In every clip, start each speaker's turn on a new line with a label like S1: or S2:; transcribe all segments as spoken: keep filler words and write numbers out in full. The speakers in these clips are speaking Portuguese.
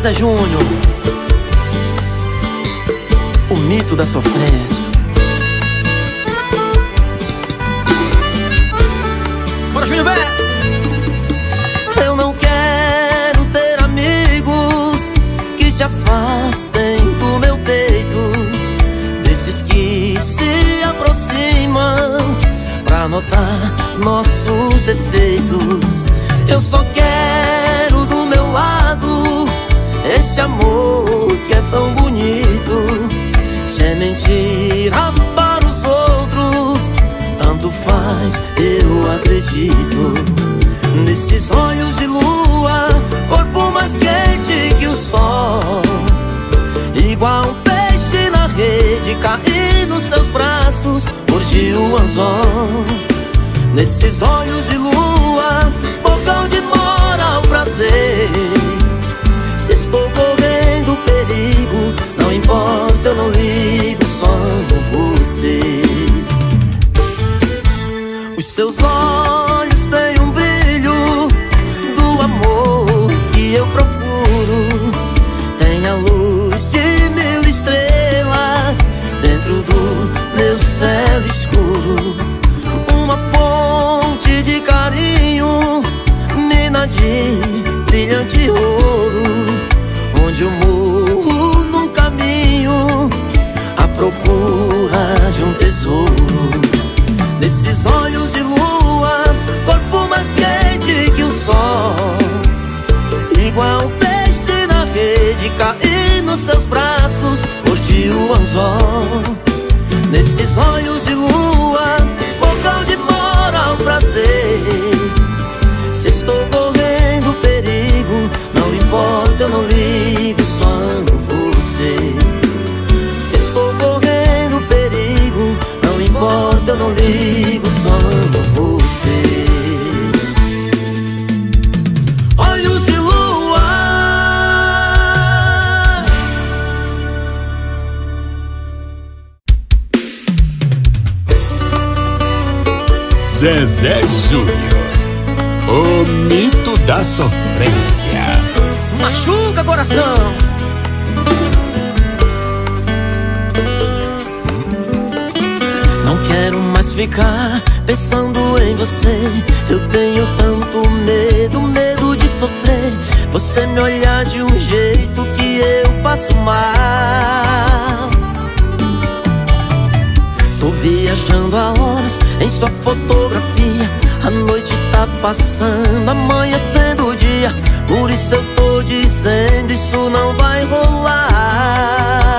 S1: Zezé Júnior, o mito da sofrência. Bora, Júnior Bess! Eu não quero ter amigos que te afastem do meu peito, desses que se aproximam pra notar nossos defeitos. Eu só quero do meu lado esse amor que é tão bonito. Se é mentira para os outros, tanto faz, eu acredito. Nesses olhos de lua, corpo mais quente que o sol, igual um peixe na rede, cair nos seus braços, mordi o anzol. Nesses olhos de lua, boca onde mora o prazer. Se estou correndo perigo, não importa, eu não ligo, só amo você. Os seus olhos têm um brilho do amor que eu procuro. Tem a luz de mil estrelas dentro do meu céu escuro. Uma fonte de carinho, mina de brilhante ouro, onde eu morro no caminho à procura de um tesouro. Nesses olhos de lua, corpo mais quente que o sol, igual um peixe na rede, cair nos seus braços, mordi o anzol. Nesses olhos de lua, boca onde mora o prazer. Se estou correndo perigo, não importa, eu não ligo, só amo você. Se estou correndo perigo, não importa, eu não ligo, só amo você. Olhos de lua.
S2: Zezé Júnior, o mito da sofrência.
S1: Machuca coração. Não quero mais ficar pensando em você. Eu tenho tanto medo, medo de sofrer. Você me olhar de um jeito que eu passo mal. Tô viajando há horas em sua fotografia. A noite tá passando, amanhecendo o dia. Por isso eu tô dizendo, isso não vai rolar.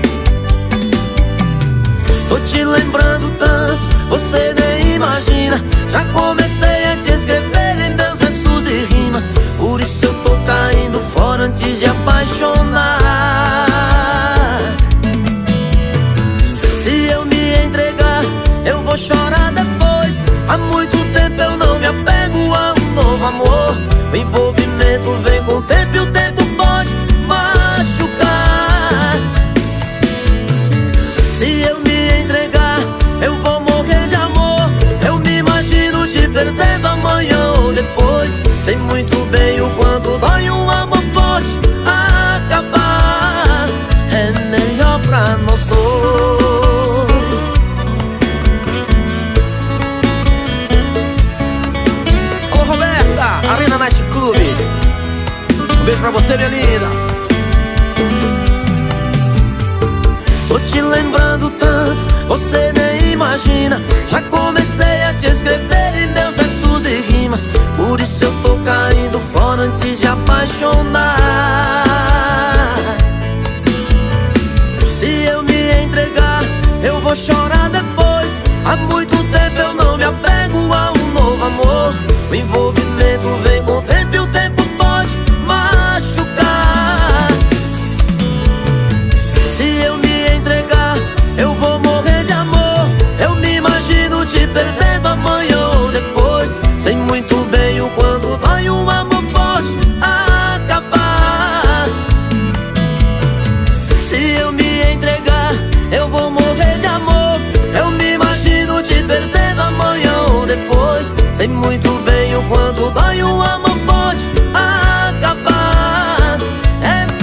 S1: Tô te lembrando tanto, você nem imagina. Já comecei a te escrever em meus versos e rimas. Por isso eu tô caindo fora antes de apaixonar. Se eu me entregar, eu vou chorar depois. Há muito tempo eu não me apego a um novo amor. O envolvimento vem com o tempo e o tempo pode machucar. Se eu me entregar, eu vou morrer de amor. Eu me imagino te perdendo amanhã ou depois. Sei muito bem o quanto dói um amor forte acabar. É melhor pra nós dois. Arena Night Club, um beijo pra você, minha linda. Tô te lembrando tanto, você nem imagina. Já comecei a te escrever em meus versos e rimas. Por isso eu tô caindo fora antes de apaixonar. Se eu me entregar, eu vou chorar depois. Há muito tempo eu não me apego a um novo amor. O envolvimento vem com o tempo e o tempo pode machucar. Se eu me entregar, eu vou morrer de amor. Eu me imagino te perdendo amanhã ou depois. Sei muito bem o quanto dói um amor forte acabar. Se eu me entregar, eu vou morrer de amor. Eu me imagino te perdendo amanhã ou depois. Sei muito bem o quanto dói um amor pode acabar. É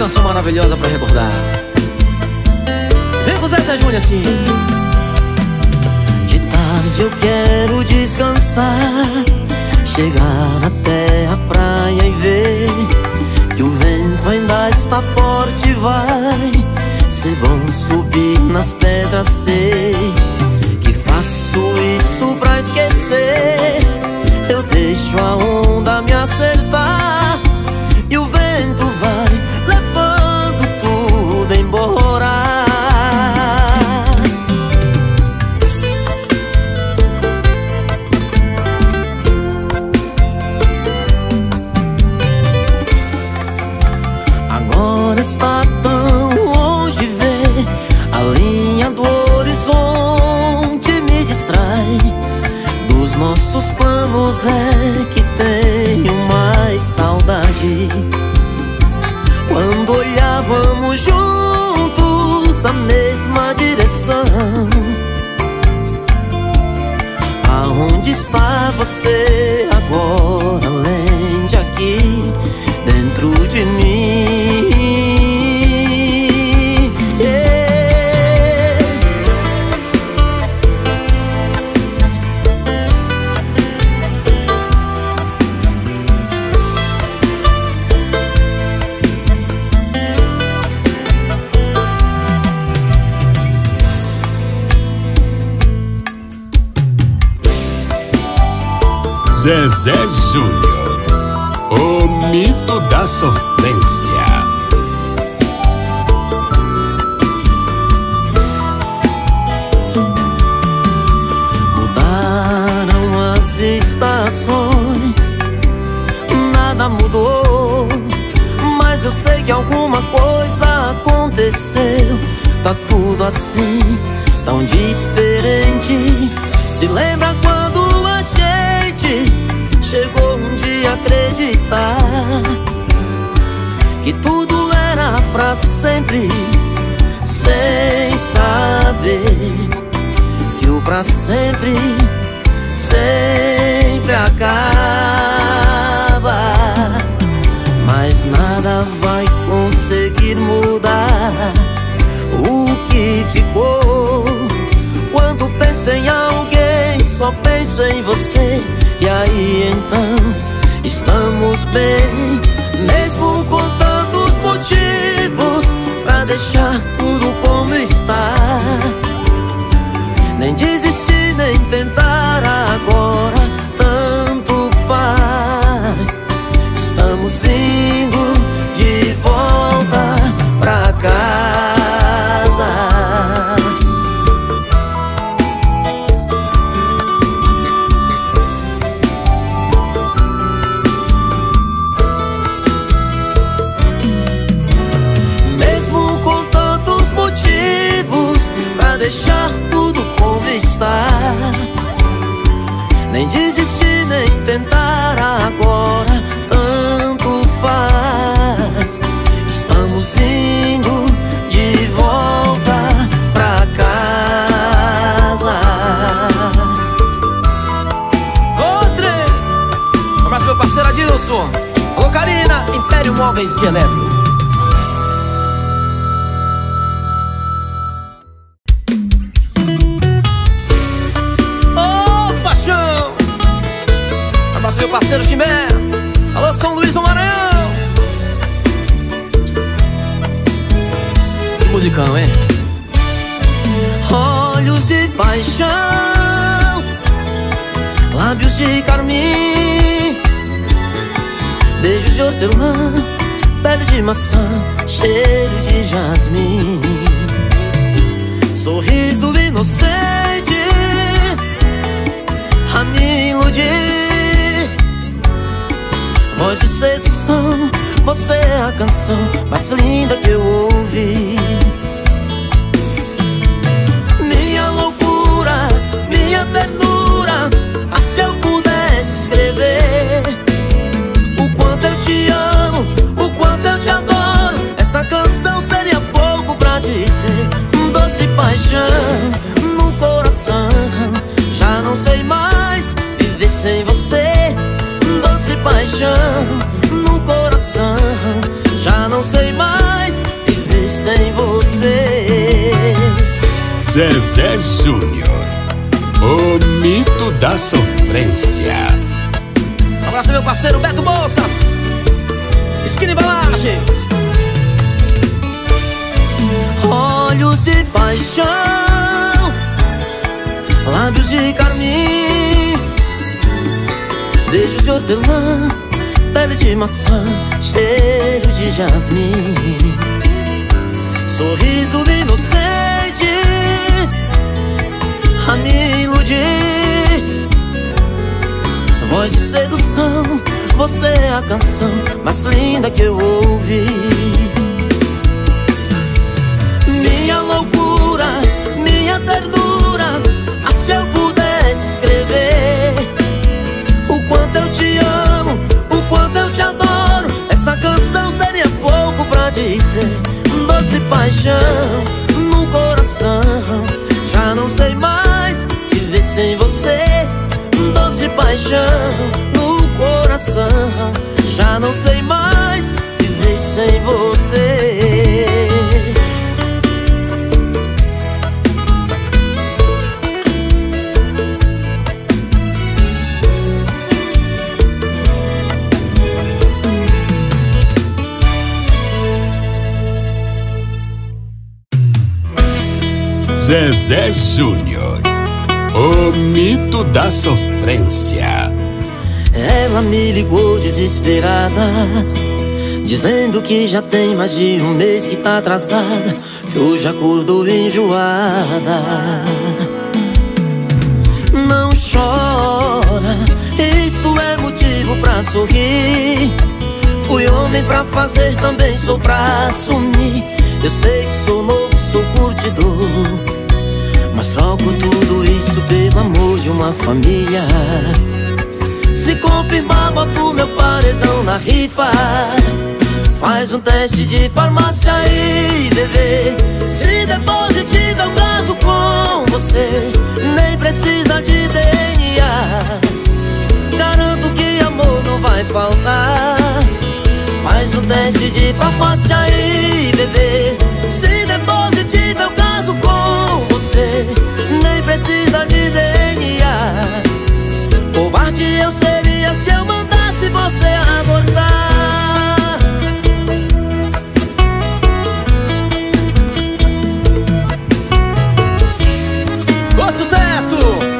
S1: canção maravilhosa pra recordar. Vem com Zezé Júnior assim. De tarde eu quero descansar, chegar na terra, praia e ver que o vento ainda está forte e vai ser bom subir nas pedras. Sei que faço isso pra esquecer. Eu deixo a onda me acertar e o vento vai levando tudo embora. Agora está tão longe ver a linha do horizonte, me distrai dos nossos planos, é que tenho mais saudade. Quando olhávamos juntos na mesma direção, aonde está você agora, além de aqui, dentro de mim? Yeah.
S2: Zezé Júnior, o mito da sofrência.
S1: Mudaram as estações, nada mudou, mas eu sei que alguma coisa aconteceu. Tá tudo assim, tão diferente. Se lembra quando a gente chegou um dia a acreditar que tudo era pra sempre, sem saber que o pra sempre sempre acaba. Mas nada vai conseguir mudar o que ficou. Quando penso em alguém, só penso em você. E aí então estamos bem, mesmo com tantos motivos pra deixar tudo como está. Nem desistir, nem tentar agora, tanto faz. Estamos indo de volta pra casa. Deixar tudo como está, nem desistir, nem tentar agora, tanto faz. Estamos indo de volta pra casa. Outra! Um abraço meu parceiro Adilson. Alô Karina, Império Móveis e Eletro. Meu parceiro Chimé, alô São Luís do Maranhão. Musicão, hein? Olhos de paixão, lábios de carmim, beijos de hortelã, pele de maçã, cheiro de jasmim, sorriso inocente a me iludir. Voz de sedução, você é a canção mais linda que eu ouvi. Minha loucura, minha ternura, ah, se eu pudesse escrever o quanto eu te amo, o quanto eu te adoro, essa canção seria pouco pra dizer. Doce paixão no coração, já não sei mais viver sem você. Doce paixão no coração, já não não sei mais viver sem você.
S2: Zezé Júnior, o mito da sofrência.
S1: Um abraço, meu parceiro Beto Bolsas, Skinny Embalagens. Olhos de paixão, lábios de carmim, beijos de hortelã, pele de maçã, cheiro de jasmim, sorriso inocente a me iludir, voz de sedução, você é a canção mais linda que eu ouvi. Minha loucura, minha ternura, ah, se eu pudesse escrever o quanto eu te amo, o quanto eu te adoro, essa canção seria pouco pra dizer. Doce paixão no coração, já não sei mais viver sem você. Doce paixão no coração, já não sei mais viver sem você.
S2: Zezé Júnior, o mito da sofrência.
S1: Ela me ligou desesperada, dizendo que já tem mais de um mês que tá atrasada, que hoje acordou enjoada. Não chora, isso é motivo pra sorrir. Fui homem pra fazer, também sou pra assumir. Eu sei que sou novo, sou curtidor, mas troco tudo isso pelo amor de uma família. Se confirmar, boto meu paredão na rifa. Faz um teste de farmácia aí, bebê. Se der positivo eu caso com você, nem precisa de D N A. Garanto que amor não vai faltar. Faz um teste de farmácia aí, bebê. Se der positivo eu caso com você, nem precisa de D N A. Covarde eu seria se eu mandasse você abortar. Ô sucesso!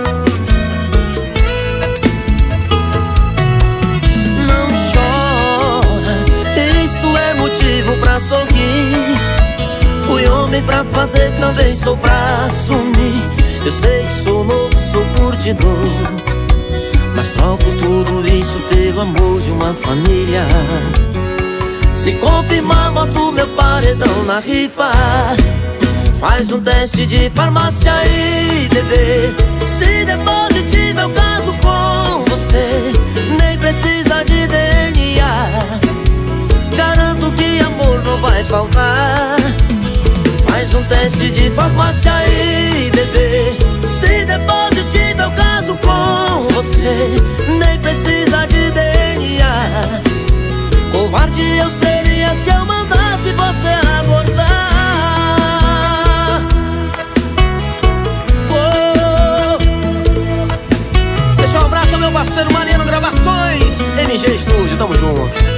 S1: Não chora, isso é motivo pra sorrir. Fui homem pra fazer, também sou pra assumir. Eu sei que sou novo, sou curtidor, mas troco tudo isso pelo amor de uma família. Se confirmar, boto meu paredão na rifa. Faz um teste de farmácia aí, bebê. Se der positivo eu caso com você, nem precisa de D N A. Garanto que amor não vai faltar. Faz um teste de farmácia aí, bebê. Se der positivo eu caso com você, nem precisa de D N A. Covarde eu seria se eu mandasse você abortar. Oh. Deixa um abraço ao meu parceiro Mariano Gravações, M G Estúdio, tamo junto.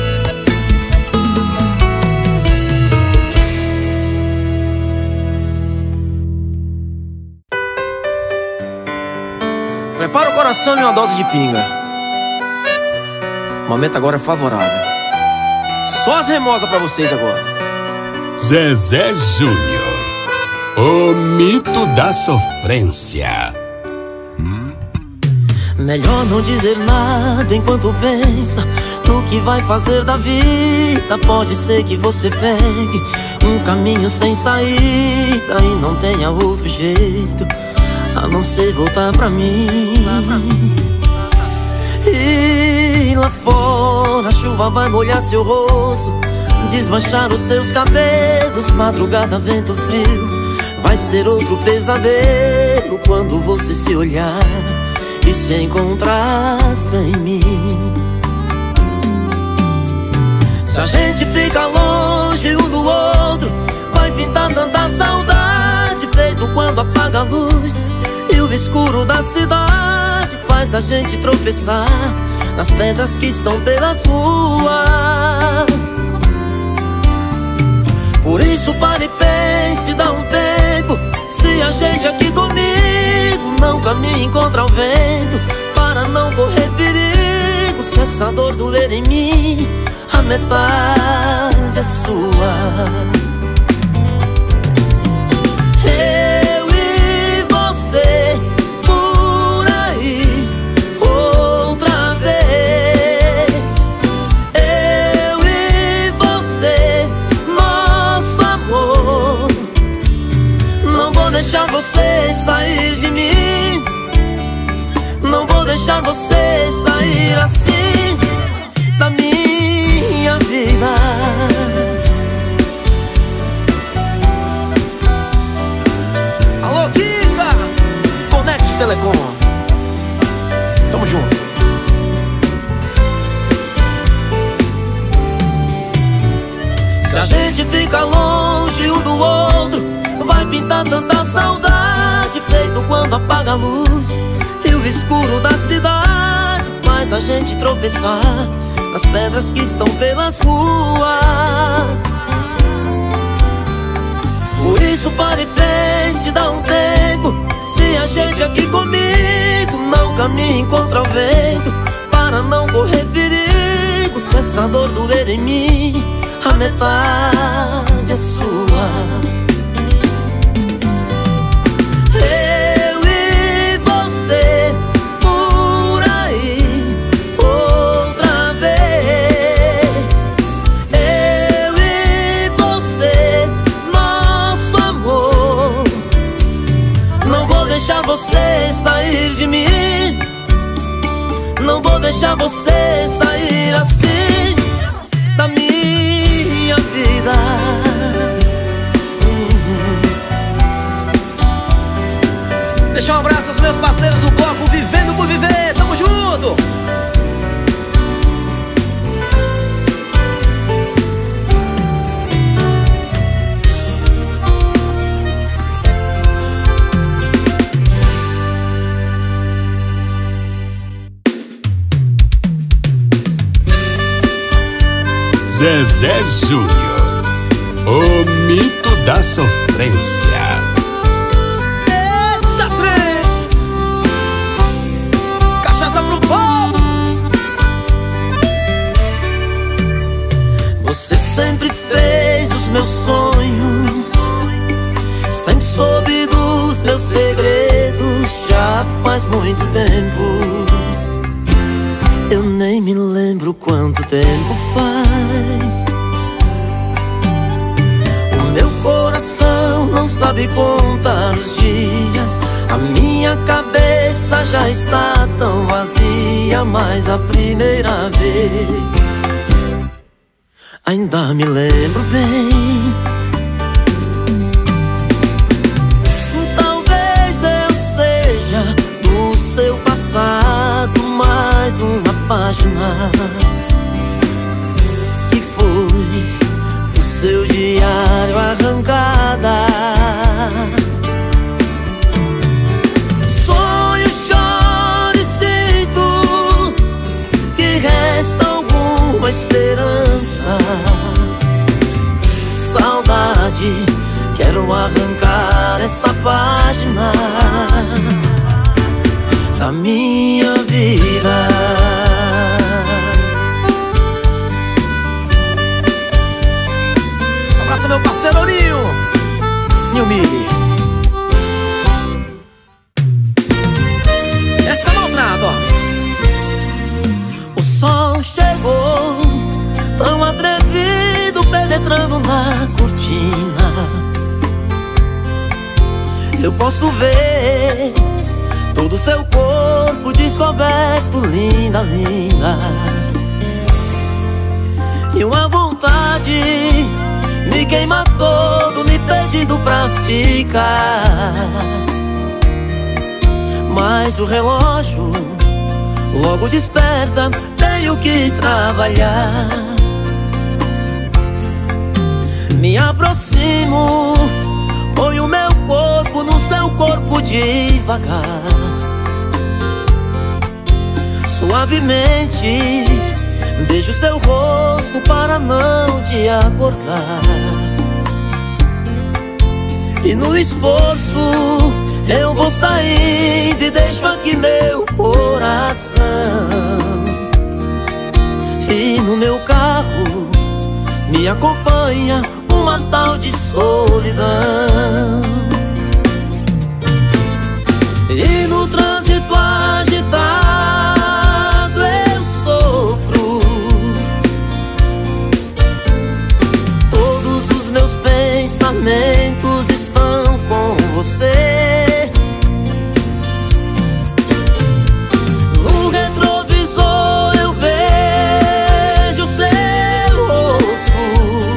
S1: Prepara o coração e uma dose de pinga. O momento agora é favorável. Só as remosas pra vocês agora.
S2: Zezé Júnior, o mito da sofrência.
S1: Melhor não dizer nada enquanto pensa no que vai fazer da vida. Pode ser que você pegue um caminho sem saída e não tenha outro jeito a não ser voltar pra mim. E lá fora a chuva vai molhar seu rosto, desmanchar os seus cabelos. Madrugada, vento frio, vai ser outro pesadelo quando você se olhar e se encontrar sem mim. Se a gente fica longe um do outro, vai pintar tanta saudade, feito quando apaga a luz e o escuro da cidade faz a gente tropeçar nas pedras que estão pelas ruas. Por isso pare e pense, dá um tempo. Se a gente aqui comigo não caminha contra o vento, para não correr perigo. Se essa dor doer em mim, a metade é sua. Eu e você por aí outra vez. Eu e você, nosso amor. Não vou deixar você sair de mim. Não vou deixar você sair assim da minha vida. Alô, Kika! Conect Telecom. Tamo junto. Se a gente fica longe um do outro, vai pintar tanta saudade, feito quando apaga a luz e o escuro da cidade faz a gente tropeçar nas pedras que estão pelas ruas. Por isso pare e pense, dá um tempo. Se a gente aqui comigo não caminha contra o vento, para não correr perigo. Se essa dor doer em mim, a metade é sua. Eu e você por aí outra vez. Eu e você, nosso amor. Não vou deixar você sair de mim. Não vou deixar você sair assim da minha vida. Deixa um abraço aos meus parceiros do bloco Vivendo por Viver. Tamo junto!
S2: Zezé Júnior, o mito da sofrência.
S1: Eita, trem! Cachaça pro povo! Você sempre fez os meus sonhos, sempre soube dos meus segredos. Já faz muito tempo, eu nem me lembro quanto tempo faz. O meu coração não sabe contar os dias. A minha cabeça já está tão vazia. Mas a primeira vez ainda me lembro bem. Talvez eu seja do seu passado mais uma página que foi do seu diário arrancada. Sonho, choro e sinto que resta alguma esperança. Saudade, quero arrancar essa página da minha vida. Abraça meu parceiro Orinho, Nilmili. Essa maltrada, ó. O sol chegou, tão atrevido, penetrando na cortina. Eu posso ver todo seu corpo descoberto, linda, linda. E uma vontade me queima todo, me pedindo pra ficar. Mas o relógio logo desperta, tenho que trabalhar. Me aproximo, ponho meu corpo no seu corpo devagar. Suavemente beijo seu rosto para não te acordar. E no esforço eu vou saindo e deixo aqui meu coração. E no meu carro me acompanha uma tal de solidão. E no trânsito agitado eu sofro. Todos os meus pensamentos estão com você. No retrovisor eu vejo seu rosto.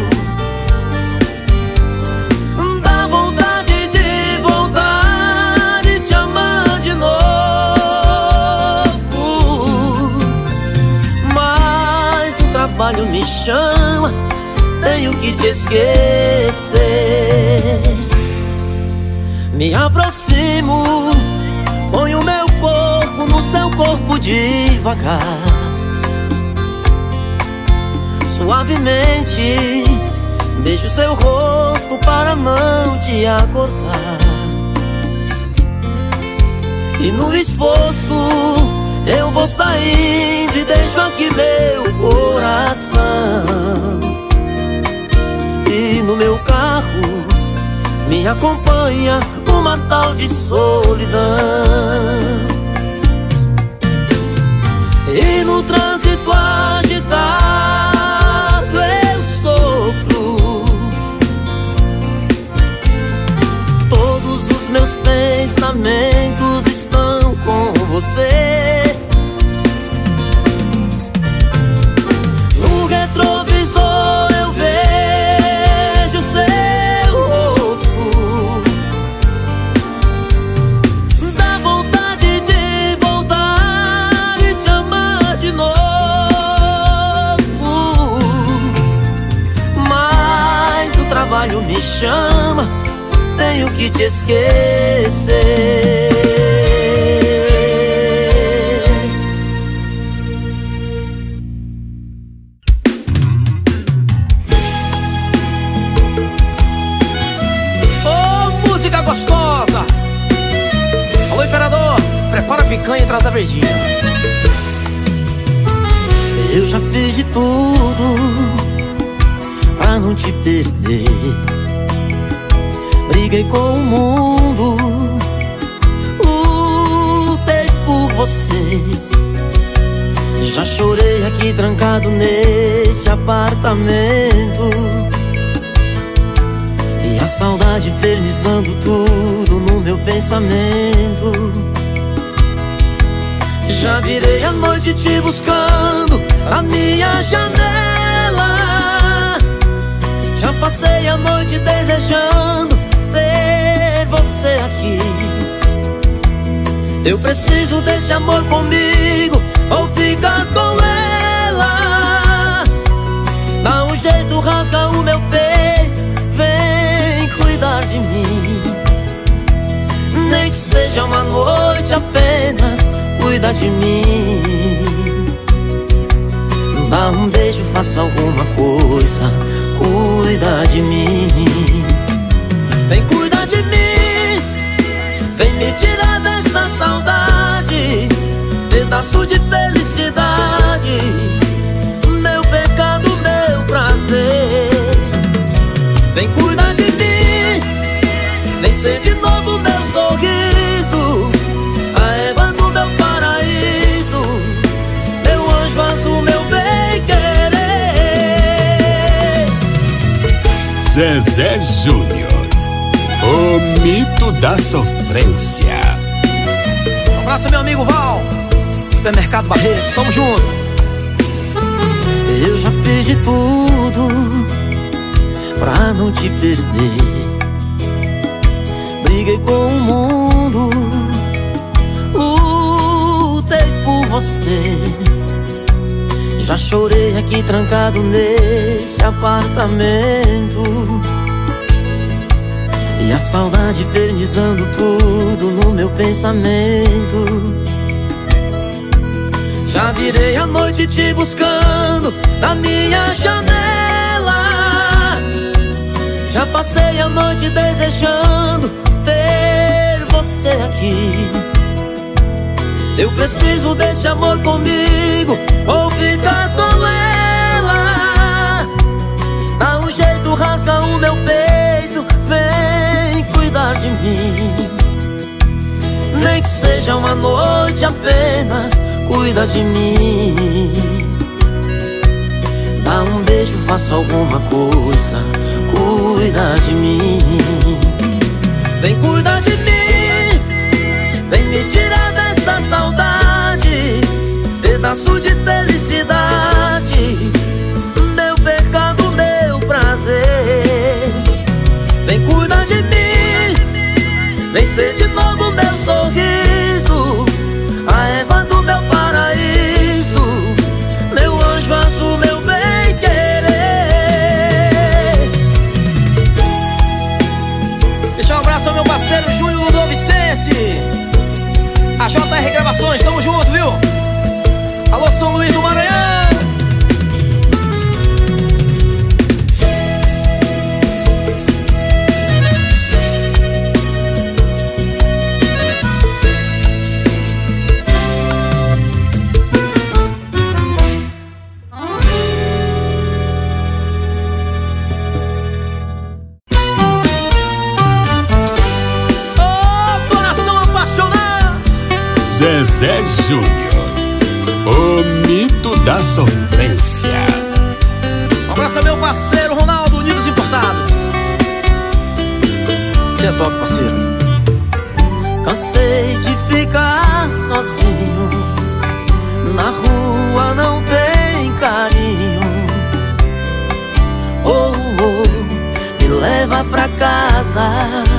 S1: Dá vontade de voltar e te amar de novo. Mas o trabalho me chama, tenho que te esquecer. Me aproximo, ponho meu corpo no seu corpo devagar. Suavemente beijo seu rosto para não te acordar. E no esforço eu vou saindo e deixo aqui meu coração. E no meu carro me acompanha uma tal de solidão. E no trânsito agitado eu sofro. Todos os meus pensamentos estão com você. No retrovisor eu vejo seu rosto. Dá vontade de voltar e te amar de novo. Mas o trabalho me chama, tenho que te esquecer. Gostosa. Alô, imperador, prepara a picanha e traz a verdinha. Eu já fiz de tudo pra não te perder. Briguei com o mundo, lutei por você. Já chorei aqui trancado nesse apartamento. E a saudade infernizando tudo no meu pensamento. Já virei a noite te buscando a minha janela. Já passei a noite desejando ter você aqui. Eu preciso desse amor comigo ou ficar com ela. Dá um jeito, rasga o meu peito, vem cuidar de mim. Nem que seja uma noite apenas, cuida de mim. Dá um beijo, faça alguma coisa, cuida de mim. Vem cuidar de mim, vem me tirar dessa saudade, pedaço de felicidade, meu pecado, meu prazer. Vem cuidar de mim, vem ser de novo meu sorriso, a Eva do meu paraíso, meu anjo azul, meu bem-querer.
S2: Zezé Júnior, o mito da sofrência.
S1: Um abraço, meu amigo Val, Supermercado Barretos, tamo junto. Eu já fiz de tudo pra não te perder. Briguei com o mundo, lutei por você. Já chorei aqui trancado nesse apartamento, e a saudade infernizando tudo no meu pensamento. Já virei a noite te buscando na minha janela. Já passei a noite desejando ter você aqui. Eu preciso desse amor comigo, ou ficar com ela. Dá um jeito, rasga o meu peito, vem cuidar de mim. Nem que seja uma noite apenas, cuida de mim. Dá um beijo, faça alguma coisa, cuida de mim. Vem cuidar de mim, vem me tirar dessa saudade, pedaço de felicidade, meu pecado, meu prazer. Vem cuidar de mim, vem ser de novo meu sorriso, a Eva do meu paraíso, meu anjo azul, meu bem-querer. Deixa um abraço ao meu parceiro Júnior Ludovicense, a J R Gravações, tamo junto, viu? Alô, São Luís do Maranhão.
S2: Zezé Júnior, o mito da sofrência.
S1: Um abraço ao meu parceiro Ronaldo, Unidos Importados. Cê é top, parceiro. Cansei de ficar sozinho, na rua não tem carinho. Oh, oh, me leva pra casa.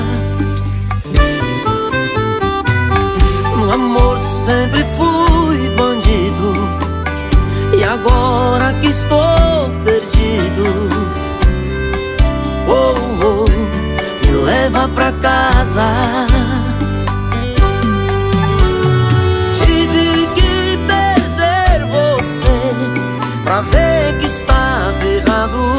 S1: No amor sempre fui bandido, e agora que estou perdido, oh, oh, me leva pra casa. Tive que perder você pra ver que estava errado.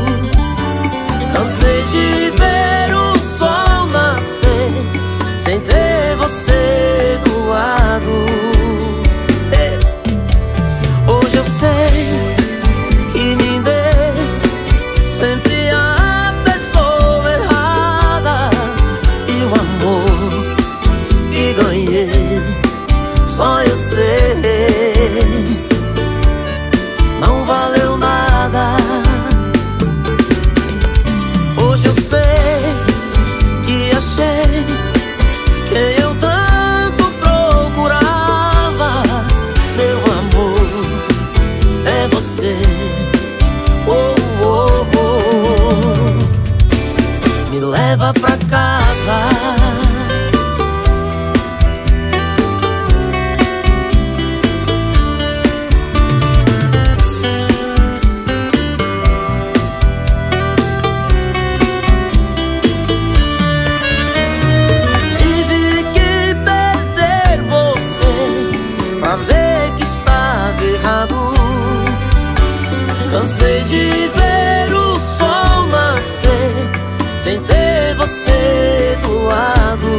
S1: Cansei de ver o sol nascer sem ter você do lado. Ei. Hoje eu sei que me dei sempre a pessoa errada, e o amor que ganhei só eu sei, não valeu nada. Hoje eu sei que achei quem eu tanto procurava. Meu amor é você. Oh, oh, oh. Me leva pra casa. Cansei de ver o sol nascer sem ter você do lado.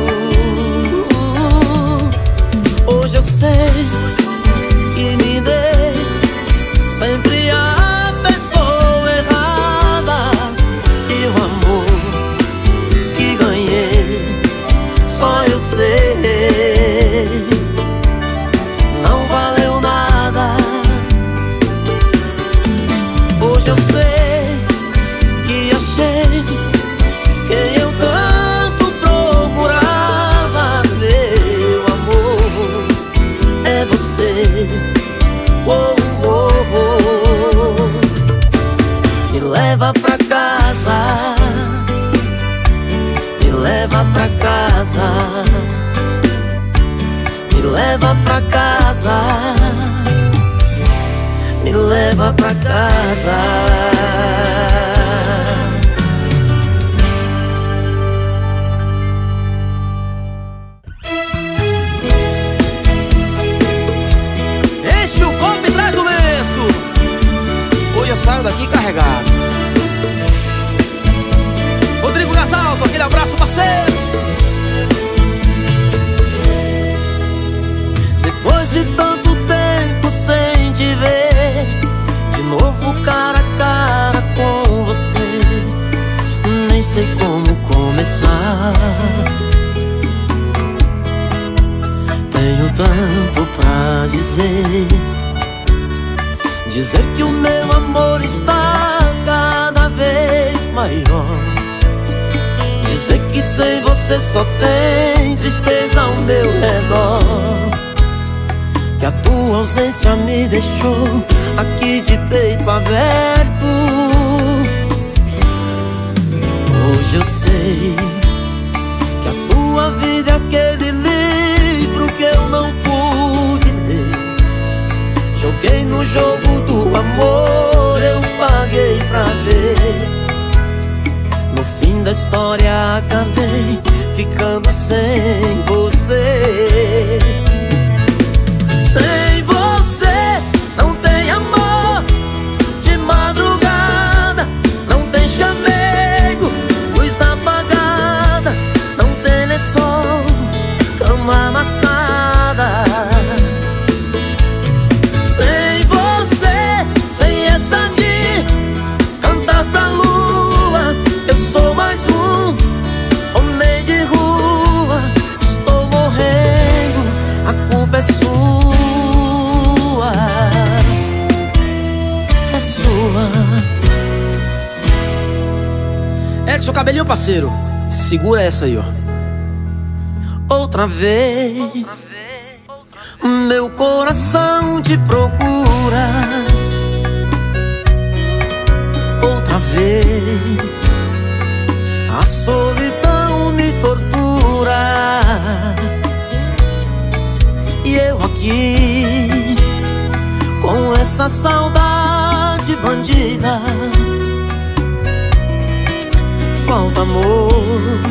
S1: Hoje eu sei que me dei sempre a pessoa errada, e o amor que ganhei só eu sei, não valeu nada. Hoje eu sei que achei quem eu tanto procurava. Meu amor é você. Oh, oh, oh. Me leva pra casa, me leva pra casa, me leva pra casa. me leva pra casa.
S3: Enche o copo e traz o lenço. Hoje eu saio daqui carregado. Rodrigo Gasalto, aquele abraço, parceiro.
S1: Depois de tanto tempo sem te ver, de novo cara a cara com você, nem sei como começar. Tenho tanto pra dizer, dizer que o meu amor está cada vez maior, dizer que sem você só tem tristeza ao meu redor, que a tua ausência me deixou aqui de peito aberto. Hoje eu sei que a tua vida é aquele livro que eu não pude ler. Joguei no jogo do amor, eu paguei pra ver. No fim da história acabei ficando sem você. Sem você não tem amor de madrugada, não tem chamego, luz apagada, não tem lençol, cama amassada. Sem você, sem essa de cantar pra lua, eu sou mais um homem de rua. Estou morrendo, a culpa é sua, é sua.
S3: Edson Cabelinho, parceiro, segura essa aí, ó.
S1: Outra vez, meu coração te procura. Outra vez, a solidão me tortura. E eu aqui, com essa saudade bandida. Falta amor,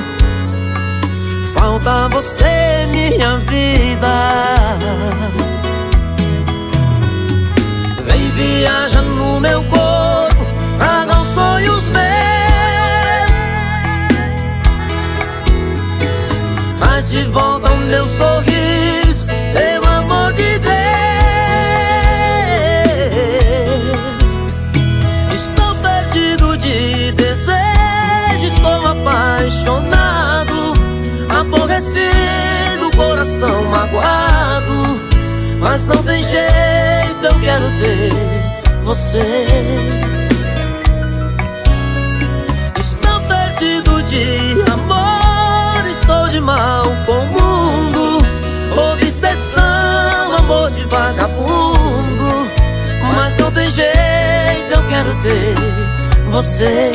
S1: falta você, minha vida. Vem, viaja no meu corpo, traga os sonhos meus, traz de volta o meu sorriso, meu amor de Deus. Estou perdido de desejo, estou apaixonado, aborrecido, coração magoado, mas não tem jeito, eu quero ter você. Estou perdido de amor, estou de mal com o mundo, obsessão, amor de vagabundo, mas não tem jeito, eu quero ter você.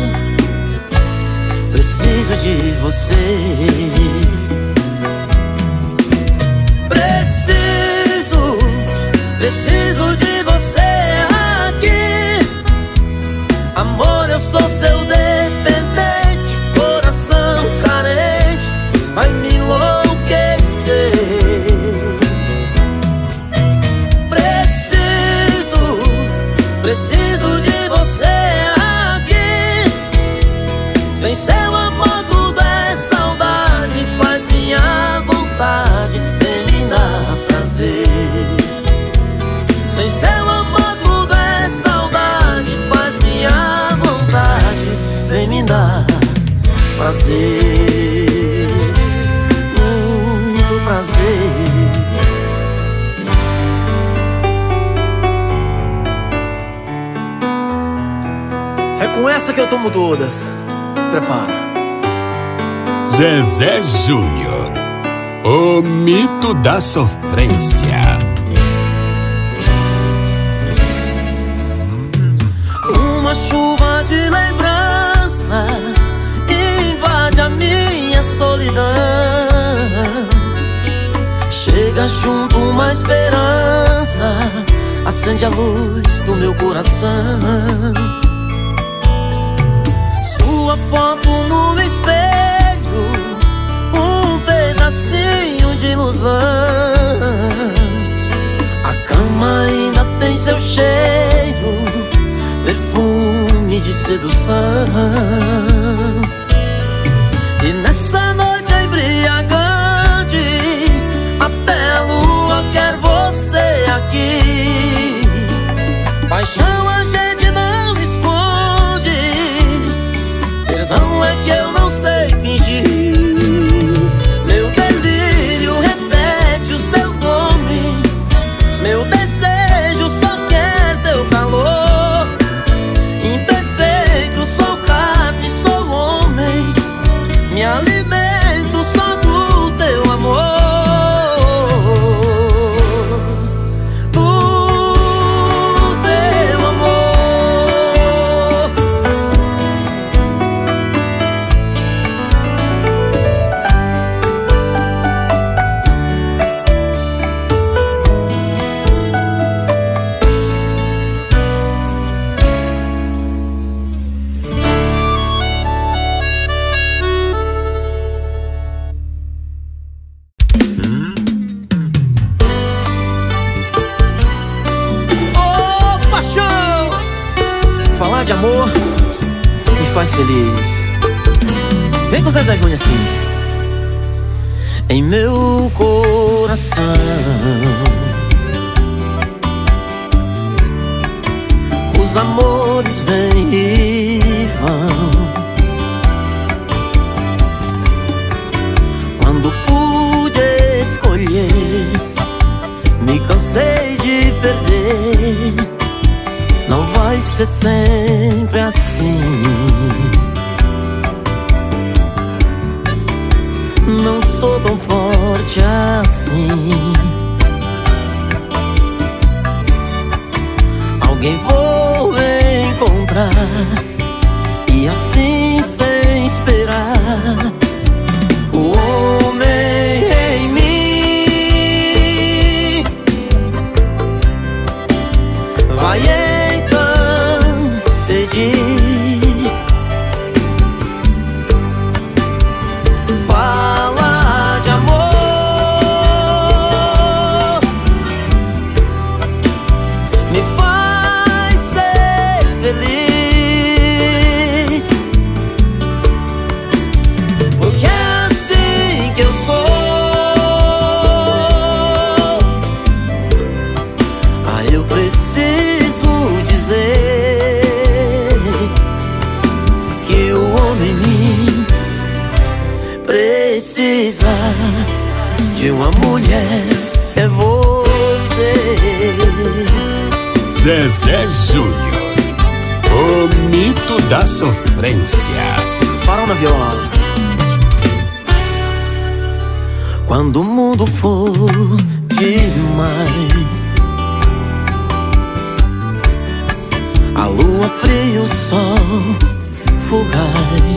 S1: Preciso de você. Preciso, preciso de você aqui. Amor, eu sou seu dependente, coração carente, vai me enlouquecer. Preciso, preciso de você aqui. Sem seu amor tudo é saudade, faz minha vontade terminar prazer. Sem seu amor tudo é saudade, faz minha vontade vem me dar prazer, muito prazer.
S3: É com essa que eu tomo todas. Prepara.
S2: Zezé Júnior, o mito da sofrência.
S1: Uma chuva de lembranças invade a minha solidão. Chega junto uma esperança acende a luz do meu coração. Sua foto no espelho, um pedacinho de ilusão. A cama ainda tem seu cheiro, perfume de sedução. E nessa noite embriagante, até a lua quer você aqui. Paixão a gente não esconde, perdão é que eu não sei fingir. Meu delírio repete o seu nome, meu desejo só quer teu calor. Imperfeito, sou carne, sou homem, me alimento só do teu amor. De amor me faz feliz. Vem com os Zezé Júnior assim. Em meu coração os amores vêm e vão. Quando pude escolher, me cansei de perder. Não vai ser sempre assim. Não sou tão forte assim. Alguém vou encontrar, e assim sem esperar, o homem em mim vai fala de amor, me faz ser feliz, porque é assim que eu sou. Ah, eu preciso dizer que o homem em mim precisa de uma mulher, é você.
S2: Zezé Júnior, o mito da sofrência.
S1: Farol na viola. Quando o mundo for demais, a lua fria, o sol fugaz,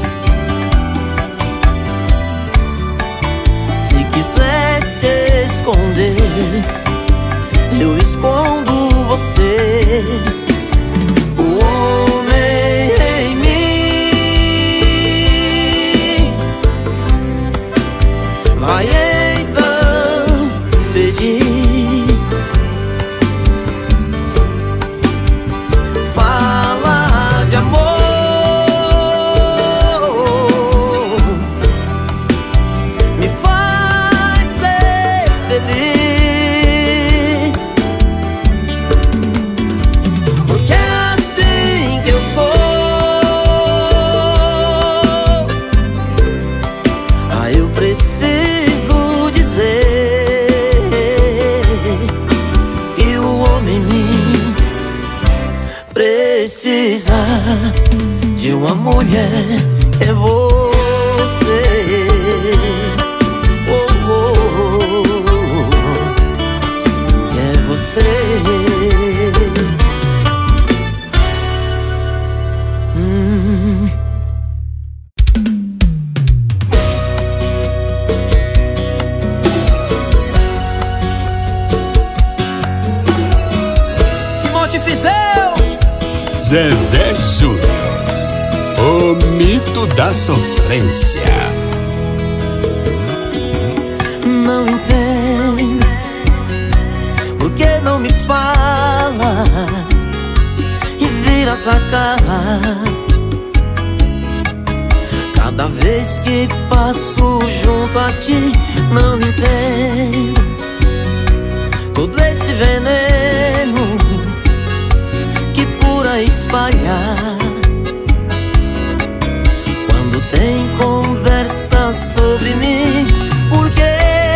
S1: se quiser se esconder, eu escondo você. O homem em mim vai então pedir, fala de amor, me faz ser feliz, porque é assim que eu sou. Ah, eu preciso dizer que o homem em mim precisa de uma mulher, é você. Oh, oh, oh, é você. Hum.
S3: Fizeu.
S2: Zezé Júnior, o mito da sofrência.
S1: Não entendo por que não me falas e viras a cara cada vez que passo junto a ti. Não entendo todo esse veneno que por aí espalhar quando tem conversa sobre mim. Por que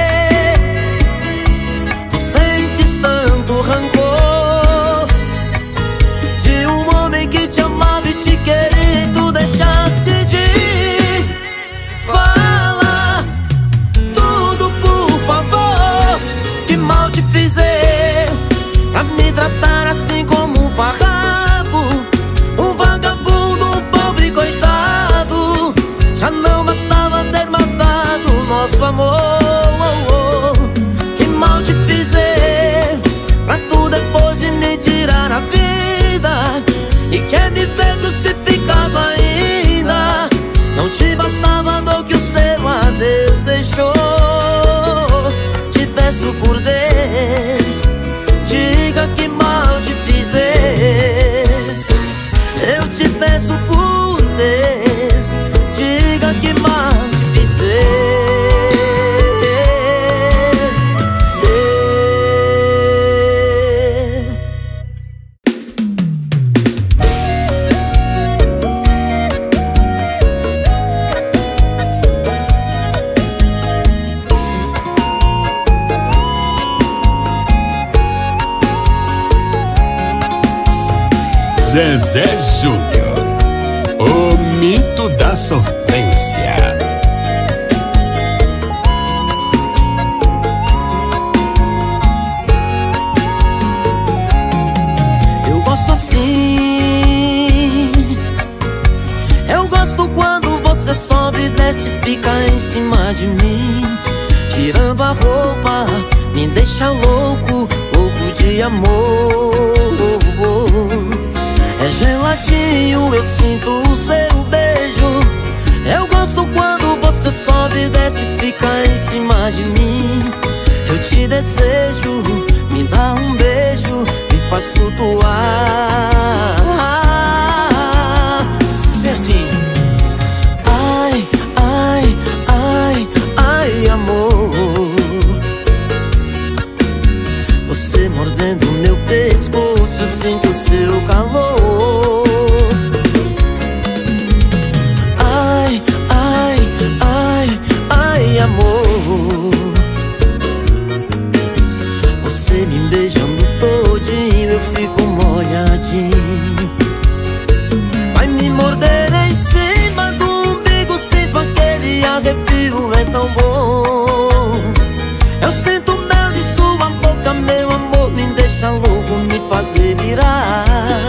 S1: tu sentes tanto rancor de um homem que te amava e te queria e tu deixaste de ir? Fala tudo, por favor. Que mal te fiz eu pra me tratar assim como um farrapo, um vagabundo, um pobre coitado? Já não bastava ter matado nosso amor. Que mal te fiz eu pra tu depois de me tirar a vida e quer me ver crucificado ainda? Não te bastava a dor que o seu adeus deixou. Te peço por Deus, diga que mal te fiz eu. Eu te peço por Deus, diga que mal te fiz eu.
S2: Zezé Júnior, o mito da sofrência.
S1: Eu gosto assim, eu gosto quando você sobe e desce e fica em cima de mim, tirando a roupa, me deixa louco, louco de amor. É geladinho, eu sinto o seu beijo. Eu gosto quando você sobe e desce e fica em cima de mim. Eu te desejo, me dá um beijo, me faz flutuar. É assim. Ai, ai, ai, ai, amor. Você mordendo meu pescoço, eu sinto o seu calor. Ai, ai, ai, ai, amor. Você me beijando todinho, eu fico molhadinho. Vai me morder em cima do umbigo, sinto aquele arrepio, é tão bom. Eu sinto o mel de sua boca, meu amor, me deixa louco, me faz delirar.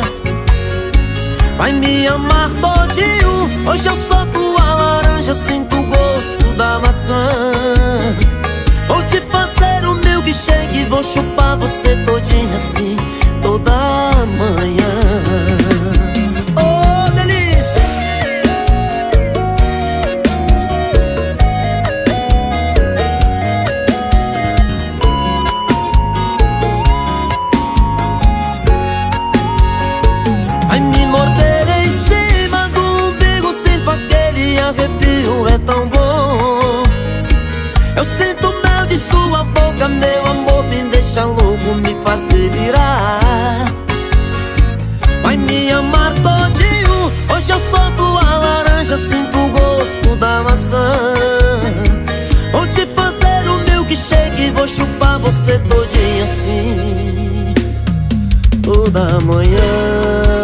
S1: Vai me amar todinho, hoje eu sou tua laranja, sinto o gosto da maçã. Vou te fazer o milkshake e vou chupar você todinha assim, toda manhã. Oh, delícia! Vai me morder em cima do umbigo, sinto aquele arrepio, é tão bom. Eu sinto o mel de sua boca, meu amor, me deixa louco, me faz delirar. Vai me amar todinho, hoje eu sou tua laranja, sinto o gosto da maçã. Vou te fazer o milkshake e vou chupar você todinha assim, toda manhã.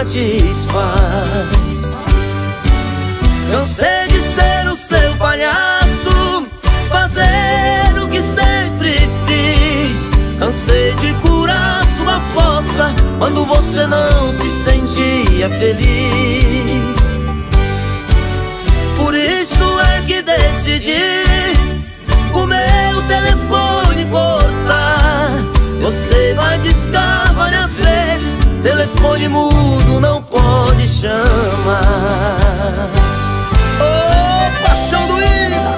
S1: satisfaz. Cansei de ser o seu palhaço, fazer o que sempre fiz. Cansei de curar sua fossa quando você não se sentia feliz. Por isso é que decidi o meu telefone cortar. Você vai discar várias vezes, telefone mudo não pode chamar. Ô, paixão doída!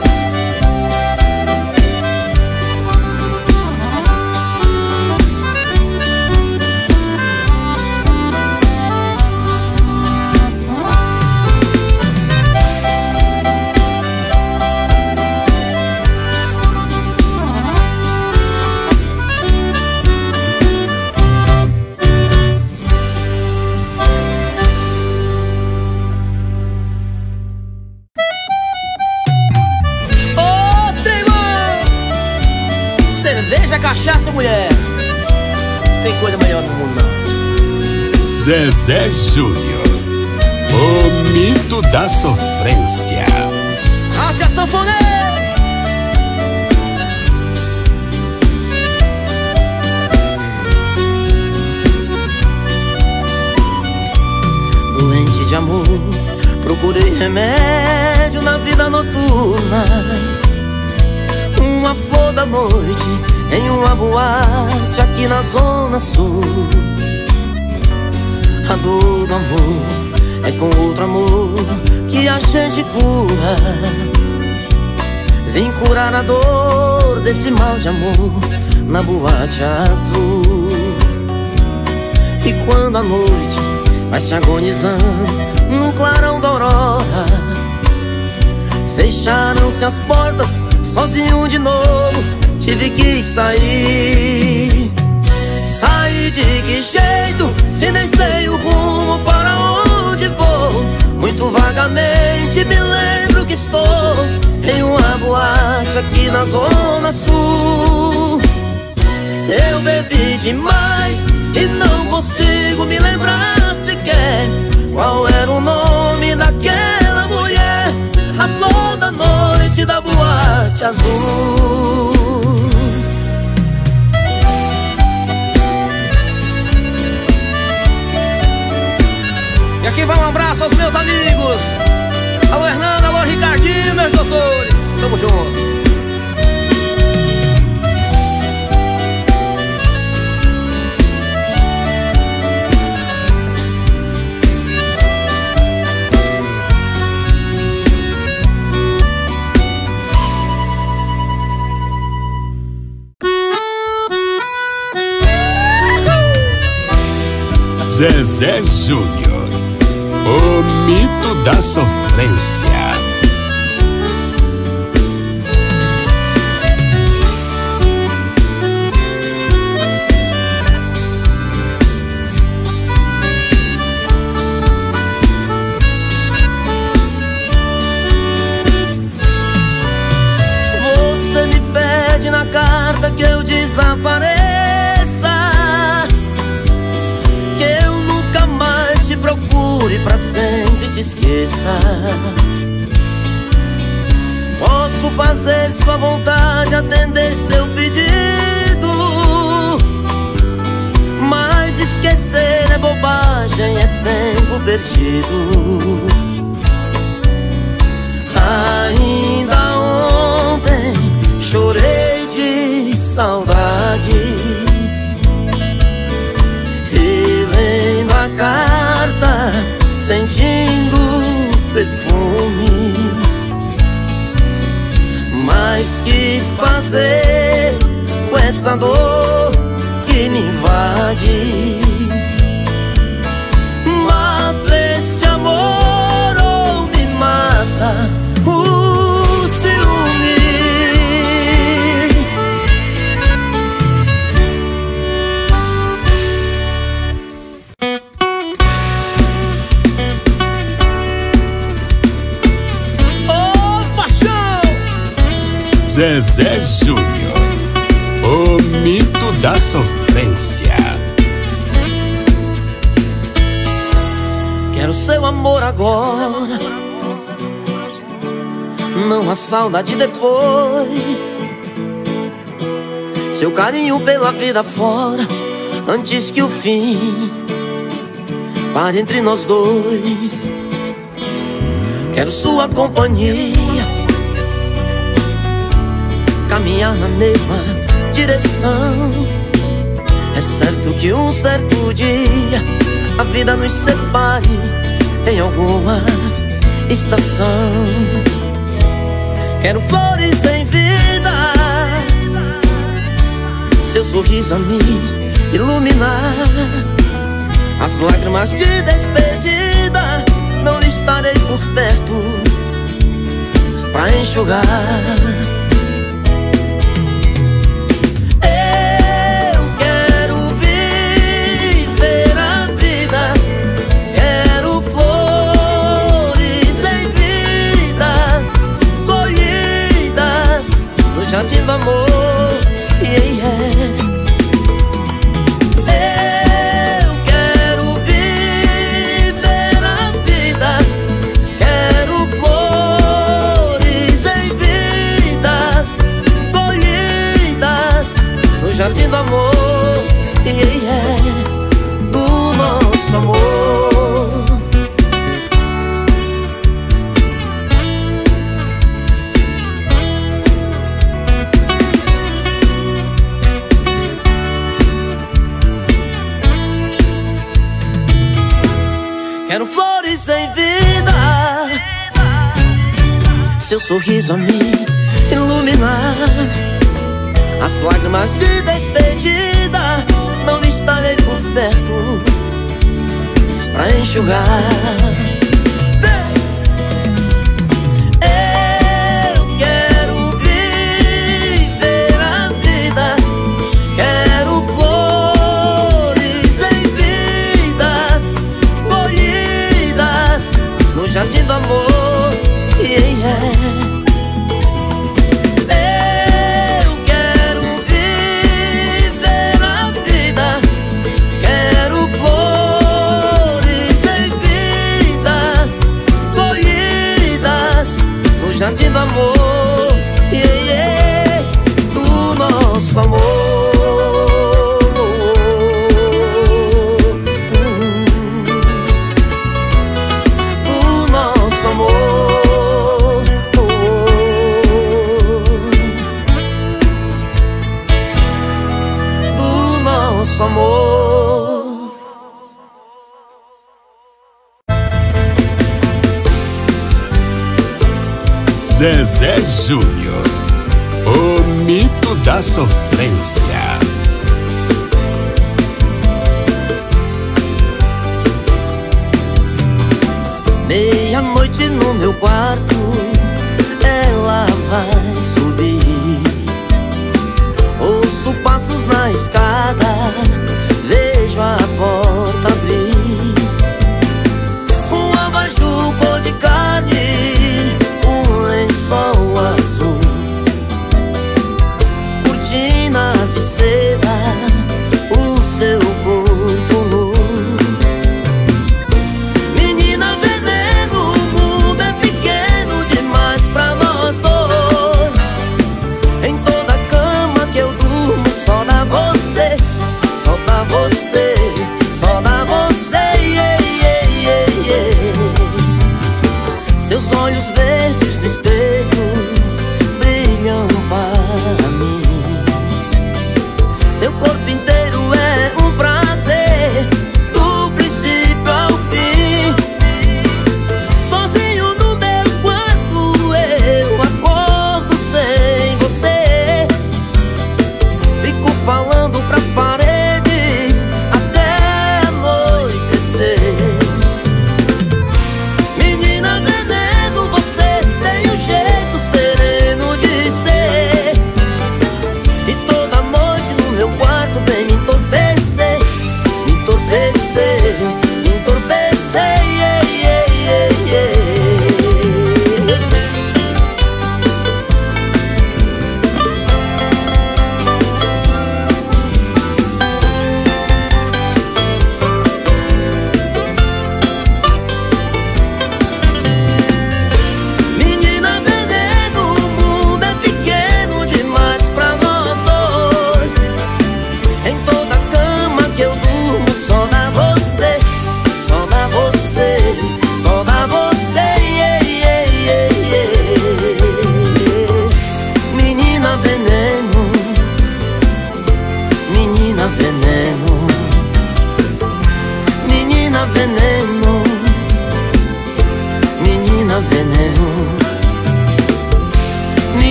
S3: Cachaça, mulher, tem coisa melhor no mundo não.
S2: Zezé Júnior, o mito da sofrência.
S3: Rasga sanfoneiro.
S1: Doente de amor, procurei remédio na vida noturna. Uma flor da noite em uma boate aqui na zona sul. A dor do amor é com outro amor que a gente cura. Vim curar a dor desse mal de amor na boate azul. E quando a noite vai se agonizando no clarão da aurora, fecharam-se as portas, sozinho de novo tive que sair. Sair de que jeito, se nem sei o rumo para onde vou? Muito vagamente me lembro que estou em uma boate aqui na zona sul. Eu bebi demais e não consigo me lembrar sequer qual era o nome daquela mulher, a flor da noite da boate azul.
S3: E aqui vai um abraço aos meus amigos. Alô Hernando, alô Ricardinho, meus doutores. Tamo junto.
S2: Zezé Júnior, o mito da sofrência.
S1: Você me pede na carta que eu desapareça, procure pra sempre te esqueça. Posso fazer sua vontade, atender seu pedido, mas esquecer é bobagem, é tempo perdido. Ainda ontem chorei de saudade, relendo a carta, sentindo perfume. Mas que fazer com essa dor que me invade? Mata esse amor ou me mata o ciúme.
S2: Zezé Júnior, o mito da sofrência.
S1: Quero seu amor agora, não há saudade depois. Seu carinho pela vida fora, antes que o fim pare entre nós dois. Quero sua companhia, caminhar na mesma direção. É certo que um certo dia a vida nos separe em alguma estação. Quero flores em vida, seu sorriso a me iluminar. As lágrimas de despedida não estarei por perto pra enxugar. Eu quero viver a vida, quero flores em vida, colhidas no jardim do amor. Yeah, yeah. Jardim do amor, yeah, yeah, do nosso amor. Quero flores em vida, seu sorriso a me iluminar. As lágrimas de despedida não estarei por perto pra enxugar. Eu quero viver a vida, quero flores em vida, colhidas no jardim do amor. Yeah, yeah. Jardim do amor, yeah, yeah, do nosso amor. Do nosso amor. Do nosso amor.
S2: Zezé Júnior, o mito da sofrência.
S1: Meia-noite no meu quarto, ela vai subir. Ouço passos na escada, vejo a porta abrir. Um abajur cor de carne, lençol azul, cortinas de seda, o seu corpo nu. Menina veneno, o mundo é pequeno demais pra nós dois. Em toda cama que eu durmo só dá você, só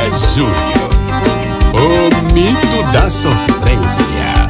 S2: Zezé Júnior, o mito da sofrência.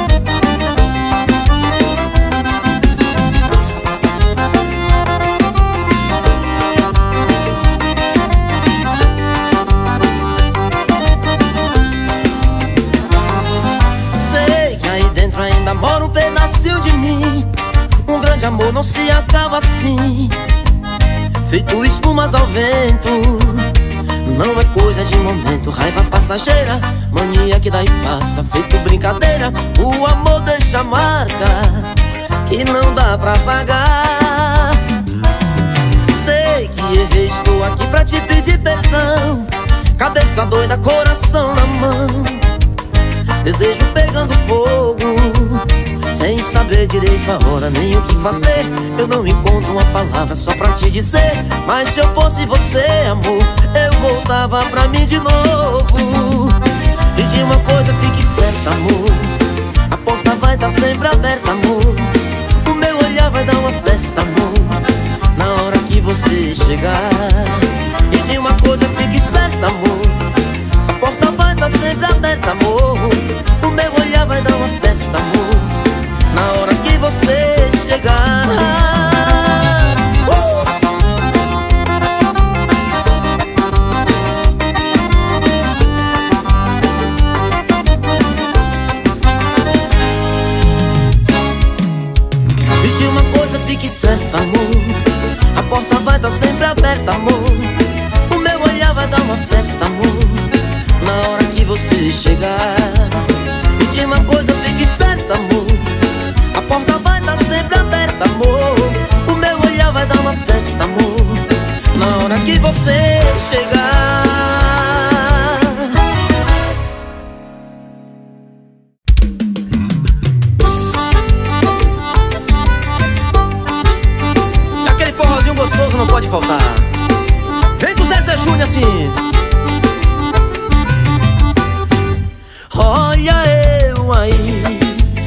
S1: Mora um pedacinho de mim. Um grande amor não se acaba assim, feito espumas ao vento. Não é coisa de momento, raiva passageira, mania que daí passa, feito brincadeira. O amor deixa marca que não dá pra pagar. Sei que errei, estou aqui pra te pedir perdão. Cabeça doida, coração na mão, desejo pegando fogo, sem saber direito a hora nem o que fazer. Eu não encontro uma palavra só pra te dizer, mas se eu fosse você, amor, eu voltava pra mim de novo. E de uma coisa fique certa, amor, a porta vai estar sempre aberta, amor. O meu olhar vai dar uma festa, amor, na hora que você chegar. E de uma coisa fique certa, amor, a porta vai estar sempre aberta, amor. O meu olhar vai dar uma festa, amor, na hora que você chegar. uh! E de uma coisa fique certa, amor, a porta vai estar sempre aberta, amor. O meu olhar vai dar uma festa, amor, na hora que você chegar. E de uma coisa fique certa, amor, a porta vai estar sempre aberta, amor. O meu olhar vai dar uma festa, amor, na hora que você chegar. E aquele forrozinho gostoso não pode faltar. Vem com o Zezé Júnior assim. Olha eu aí,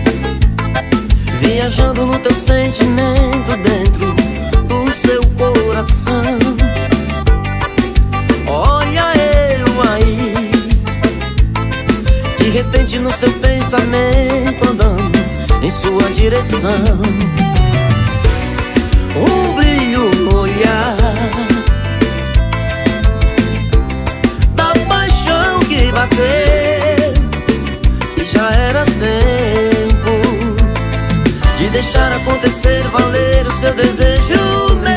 S1: viajando no teu sentimento dentro do seu coração. Olha eu aí, de repente no seu pensamento andando em sua direção. Um brilho no olhar da paixão que bateu, que já era tempo de deixar acontecer, valer o seu desejo meu.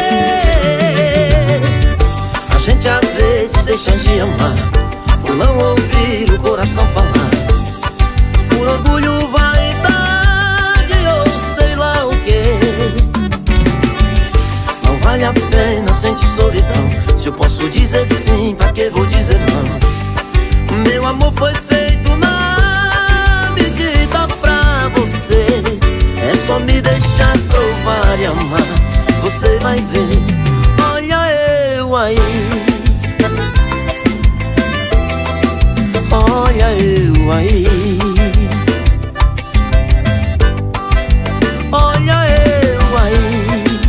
S1: A gente às vezes deixa de amar por não ouvir o coração falar, por orgulho, vaidade ou sei lá o que. Não vale a pena sentir solidão, se eu posso dizer sim, pra que vou dizer não? Meu amor foi feito na medida pra você. É só me deixar provar e amar, você vai ver. Olha eu aí, olha eu aí, olha eu aí,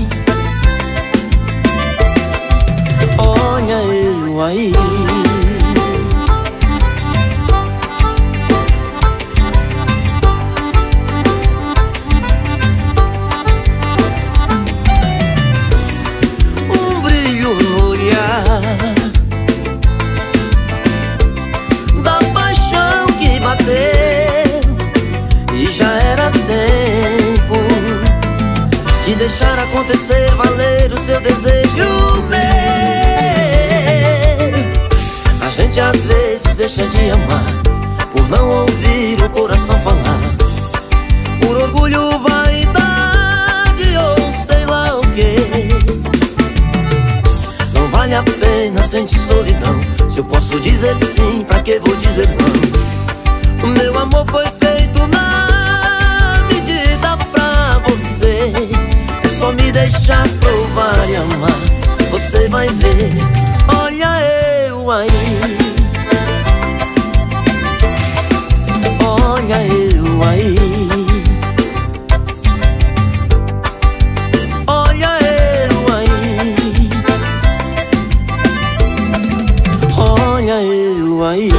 S1: olha eu aí. E já era tempo de deixar acontecer, valer o seu desejo meu. A gente às vezes deixa de amar por não ouvir o coração falar, por orgulho, vaidade ou sei lá o que. Não vale a pena sentir solidão, se eu posso dizer sim, pra que vou dizer não? O meu amor foi feito na medida pra você. É só me deixar provar e amar, você vai ver. Olha eu aí, olha eu aí, olha eu aí, olha veio aí.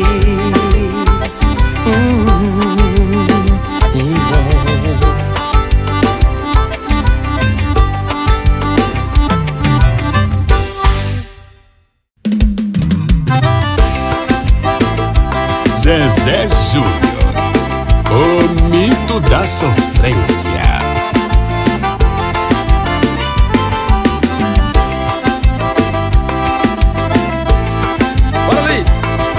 S1: hum, yeah.
S2: Zezé Júnior, o mito da sofrência.
S3: Bora, Luiz!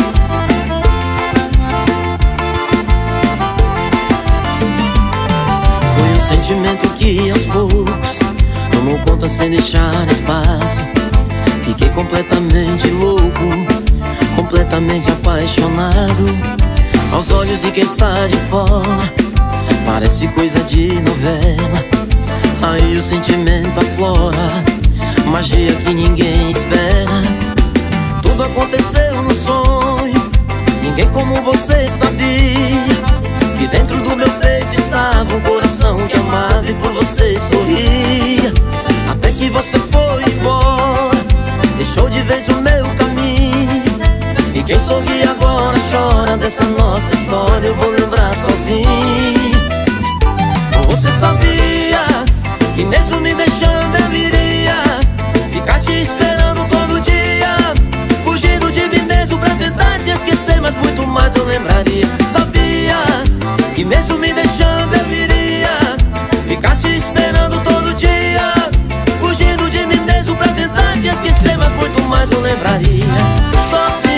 S1: Foi um sentimento que aos poucos tomou conta sem deixar espaço. Fiquei completamente louco, completamente apaixonado. Aos olhos de quem está de fora parece coisa de novela. Aí o sentimento aflora, magia que ninguém espera. Tudo aconteceu no sonho, ninguém como você sabia que dentro do meu peito estava um coração que amava e por você sorria. Até que você foi embora, deixou de vez o meu caminho. E quem sorri agora chora dessa nossa história, eu vou lembrar sozinho. Você sabia que mesmo me deixando eu iria ficar te esperando todo dia, fugindo de mim mesmo pra tentar te esquecer, mas muito mais eu lembraria. Sabia que mesmo me deixando eu iria ficar te esperando todo dia, fugindo de mim mesmo pra tentar te esquecer, mas muito mais eu lembraria. Sozinho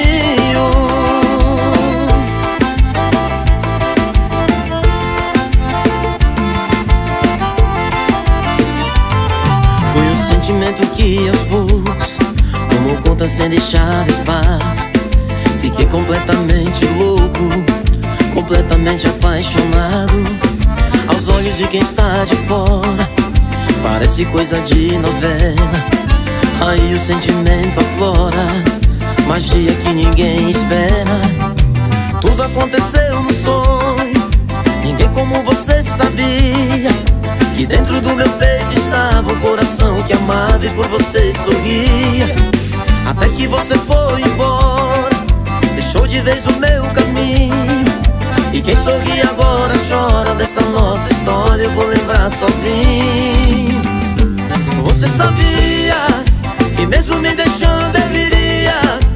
S1: foi um sentimento que aos poucos tomou conta sem deixar espaço. Fiquei completamente louco, completamente apaixonado. Aos olhos de quem está de fora parece coisa de novela. Aí o sentimento aflora, magia que ninguém espera. Tudo aconteceu no sonho, ninguém como você sabia que dentro do meu peito estava um coração que amava e por você sorria. Até que você foi embora, deixou de vez o meu caminho. E quem sorri agora chora dessa nossa história, eu vou lembrar sozinho. Você sabia que mesmo me deixando eu iria